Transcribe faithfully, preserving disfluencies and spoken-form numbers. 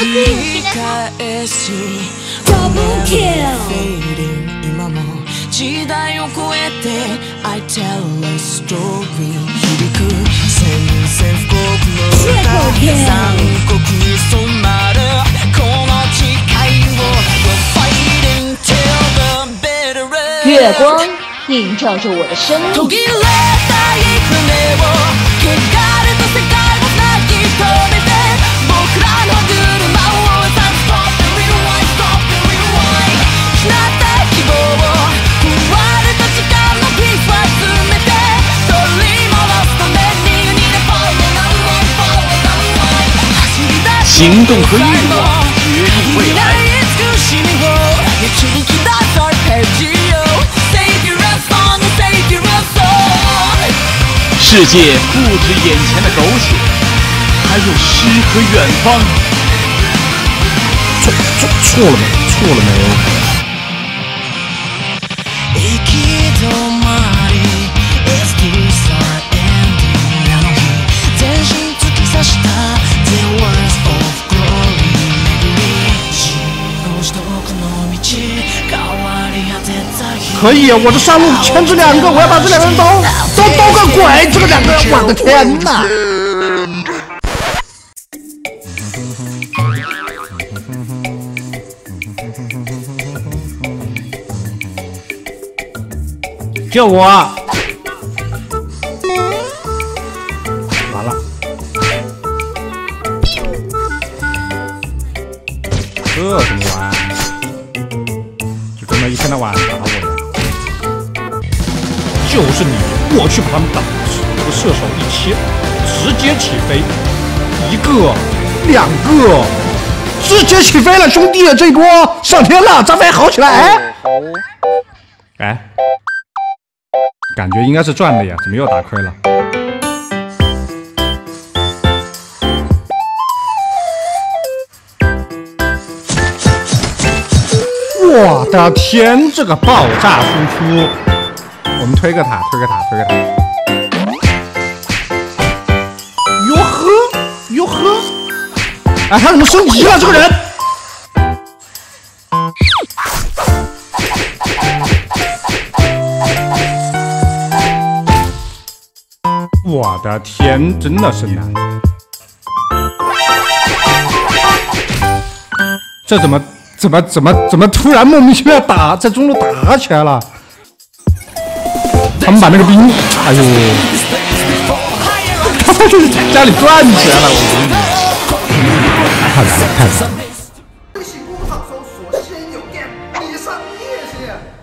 Double kill。 時代を超えて I tell a story 響く宣戦布告の歌残酷に染まるこの誓いを We're fighting till the bitter end 月光映照着我的生命。 途切れたい船を汚れた世界を泣き止めて僕らの車を Stop and rewind Stop and rewind 失った希望を行动和欲望决定未来。世界不止眼前的苟且，还有诗和远方。 错错错了没？错了没？ 可以，我的上路牵制两个，我要把这两个人都都都个鬼！这个两个，我的天哪！救我！完了，这怎么玩？就这么一天到晚打我呀！ 就是你，我去把他们打死。这个射手一切，直接起飞，一个，两个，直接起飞了，兄弟，这一波上天了，咱们好起来！哎，感觉应该是赚的呀，怎么又打亏了？我的天，这个爆炸输出！ 我们推个塔，推个塔，推个塔。哟呵，哟呵！哎，他怎么升级了？这个人！我的天，真的是难！这怎么怎么怎么怎么突然莫名其妙打在中路打起来了？ 他们把那个兵，哎呦，他们就是家里转起来了，我跟你太难了，太难了。微信公众号搜索“仙有电”，你上夜去。